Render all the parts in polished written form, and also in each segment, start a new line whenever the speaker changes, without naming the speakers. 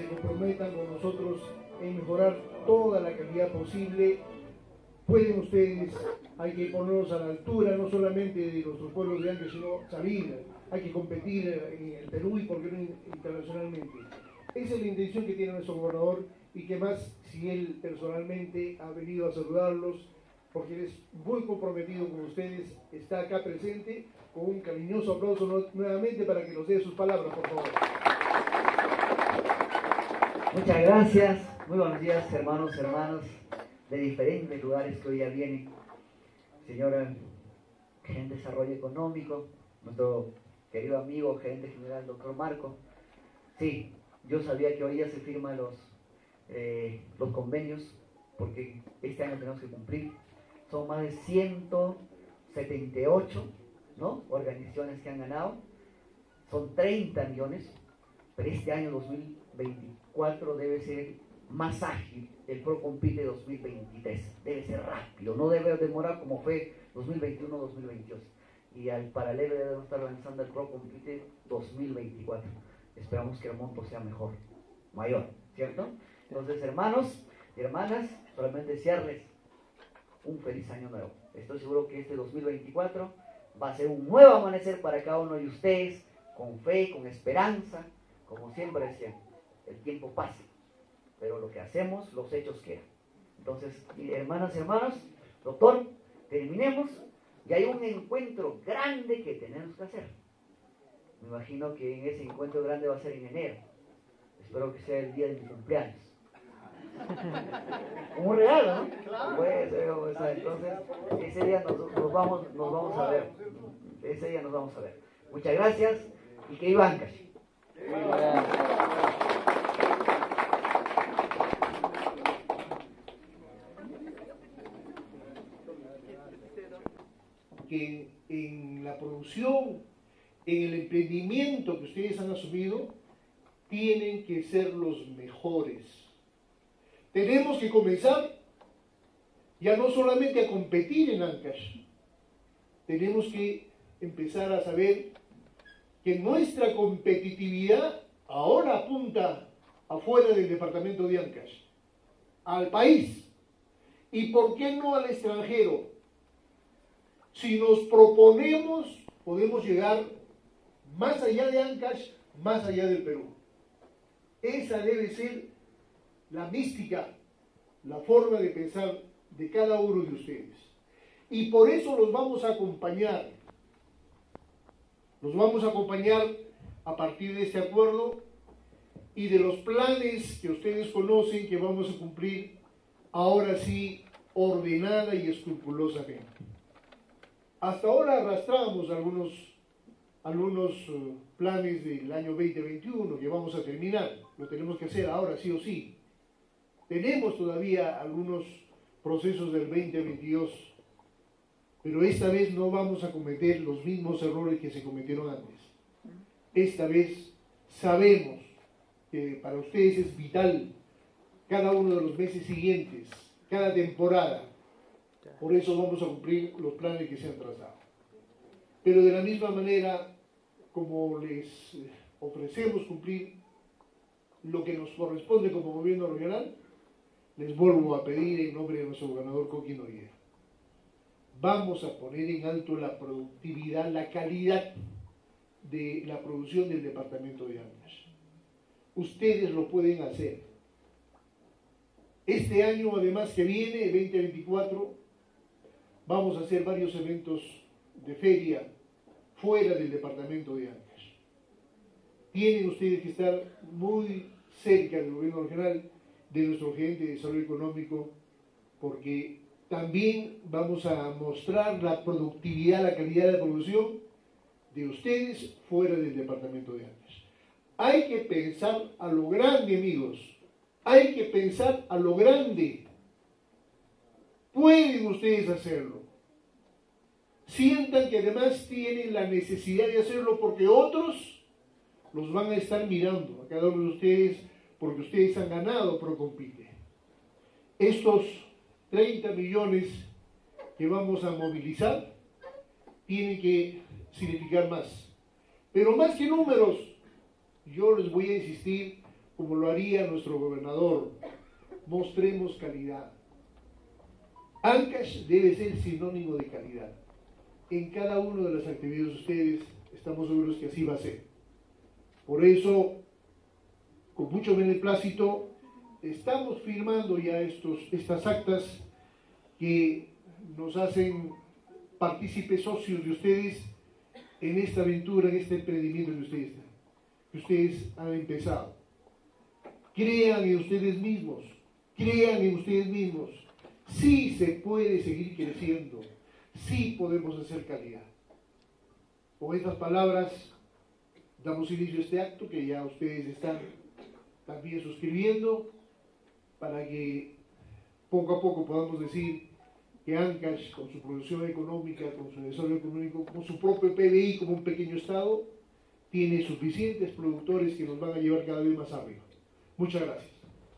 se comprometan con nosotros en mejorar toda la calidad posible. Pueden ustedes, hay que ponernos a la altura no solamente de nuestros pueblos de Ancash, sino salir, hay que competir en el Perú y por qué no internacionalmente. Esa es la intención que tiene nuestro gobernador, y que más si él personalmente ha venido a saludarlos, porque él es muy comprometido con ustedes, está acá presente, con un cariñoso aplauso nuevamente para que nos dé sus palabras, por favor.
Muchas gracias, muy buenos días hermanos, hermanas de diferentes lugares que hoy ya vienen. Señora gerente de desarrollo económico, nuestro querido amigo gerente general doctor Marco. Sí, yo sabía que hoy ya se firman los convenios, porque este año tenemos que cumplir. Son más de 178, ¿no?, organizaciones que han ganado. Son 30 millones, pero este año 2024 debe ser más ágil. El ProCompite 2023 debe ser rápido, no debe demorar como fue 2021-2022. Y al paralelo debemos estar lanzando el ProCompite 2024. Esperamos que el monto sea mejor, mayor, ¿cierto? Entonces, hermanos y hermanas, solamente desearles un feliz año nuevo. Estoy seguro que este 2024 va a ser un nuevo amanecer para cada uno de ustedes, con fe, con esperanza. Como siempre decía, el tiempo pasa, pero lo que hacemos, los hechos quedan. Entonces, hermanas y hermanos, doctor, terminemos. Y hay un encuentro grande que tenemos que hacer. Me imagino que en ese encuentro grande va a ser en enero. Espero que sea el día de mi cumpleaños. Como un regalo, ¿no? Pues, entonces, ese día nos vamos a ver. Ese día nos vamos a ver. Muchas gracias y que viva Ancash.
Que en la producción, en el emprendimiento que ustedes han asumido, tienen que ser los mejores. Tenemos que comenzar ya no solamente a competir en Ancash, tenemos que empezar a saber que nuestra competitividad ahora apunta afuera del departamento de Ancash, al país, y por qué no al extranjero. Si nos proponemos, podemos llegar más allá de Ancash, más allá del Perú. Esa debe ser la mística, la forma de pensar de cada uno de ustedes. Y por eso los vamos a acompañar. Los vamos a acompañar a partir de este acuerdo y de los planes que ustedes conocen que vamos a cumplir, ahora sí, ordenada y escrupulosamente. Hasta ahora arrastramos algunos planes del año 2021 que vamos a terminar. Lo tenemos que hacer ahora sí o sí. Tenemos todavía algunos procesos del 2022, pero esta vez no vamos a cometer los mismos errores que se cometieron antes. Esta vez sabemos que para ustedes es vital cada uno de los meses siguientes, cada temporada. Por eso vamos a cumplir los planes que se han trazado. Pero de la misma manera, como les ofrecemos cumplir lo que nos corresponde como gobierno regional, les vuelvo a pedir en nombre de nuestro gobernador Coqui Noriega. Vamos a poner en alto la productividad, la calidad de la producción del departamento de Ancash. Ustedes lo pueden hacer. Este año, además que viene, el 2024, vamos a hacer varios eventos de feria fuera del departamento de Ancash. Tienen ustedes que estar muy cerca del gobierno regional, de nuestro gerente de desarrollo económico, porque también vamos a mostrar la productividad, la calidad de producción de ustedes fuera del departamento de Ancash. Hay que pensar a lo grande, amigos. Hay que pensar a lo grande. Pueden ustedes hacerlo. Sientan que además tienen la necesidad de hacerlo porque otros los van a estar mirando a cada uno de ustedes, porque ustedes han ganado ProCompite. Estos 30 millones que vamos a movilizar tienen que significar más. Pero más que números, yo les voy a insistir como lo haría nuestro gobernador, mostremos calidad. Ancash debe ser sinónimo de calidad. En cada una de las actividades de ustedes estamos seguros que así va a ser. Por eso, con mucho beneplácito, estamos firmando ya estas actas que nos hacen partícipes socios de ustedes en esta aventura, en este emprendimiento que ustedes han empezado. Crean en ustedes mismos, Sí se puede seguir creciendo, sí podemos hacer calidad. Con estas palabras damos inicio a este acto que ya ustedes están también suscribiendo para que poco a poco podamos decir que Ancash, con su producción económica, con su desarrollo económico, con su propio PBI como un pequeño estado, tiene suficientes productores que nos van a llevar cada vez más arriba. Muchas gracias.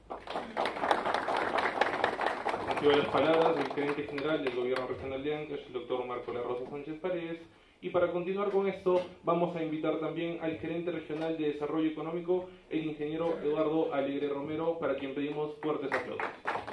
Recibo las palabras del gerente general del Gobierno Regional de Ancash, el doctor Marco La Rosa Sánchez Paredes. Y para continuar con esto, vamos a invitar también al gerente regional de Desarrollo Económico, el ingeniero Eduardo Alegre Romero, para quien pedimos fuertes aplausos.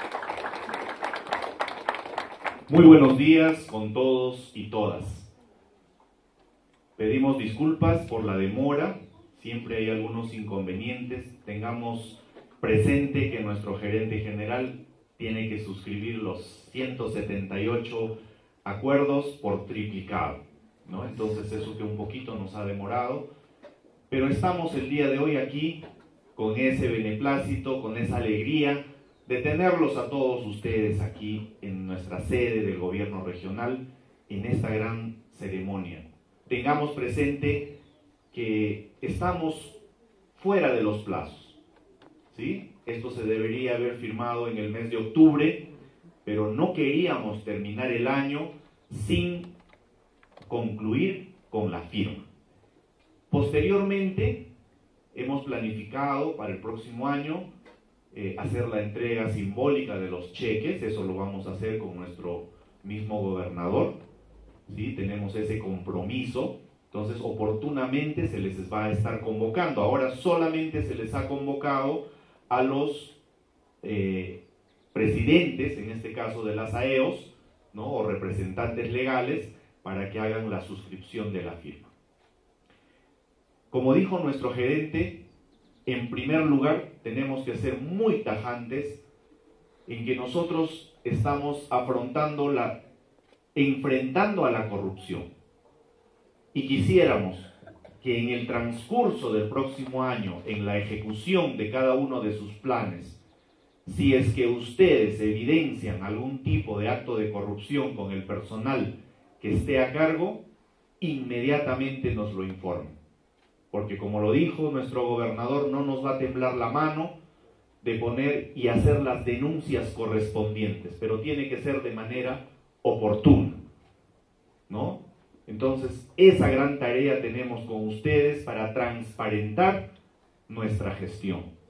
Muy buenos días con todos y todas. Pedimos disculpas por la demora, siempre hay algunos inconvenientes. Tengamos presente que nuestro gerente general tiene que suscribir los 178 acuerdos por triplicado, ¿no? Entonces eso que un poquito nos ha demorado, pero estamos el día de hoy aquí con ese beneplácito, con esa alegría de tenerlos a todos ustedes aquí en nuestra sede del gobierno regional en esta gran ceremonia. Tengamos presente que estamos fuera de los plazos, ¿sí? Esto se debería haber firmado en el mes de octubre, pero no queríamos terminar el año sin concluir con la firma. Posteriormente, hemos planificado para el próximo año hacer la entrega simbólica de los cheques. Eso lo vamos a hacer con nuestro mismo gobernador, ¿sí? Tenemos ese compromiso. Entonces, oportunamente se les va a estar convocando. Ahora solamente se les ha convocado a los presidentes, en este caso de las AEOs, ¿no? O representantes legales, para que hagan la suscripción de la firma. Como dijo nuestro gerente, en primer lugar tenemos que ser muy tajantes en que nosotros estamos enfrentando a la corrupción. Y quisiéramos que en el transcurso del próximo año, en la ejecución de cada uno de sus planes, si es que ustedes evidencian algún tipo de acto de corrupción con el personal que esté a cargo, inmediatamente nos lo informen. Porque como lo dijo nuestro gobernador, no nos va a temblar la mano de poner y hacer las denuncias correspondientes, pero tiene que ser de manera oportuna, ¿no? Entonces, esa gran tarea tenemos con ustedes para transparentar nuestra gestión.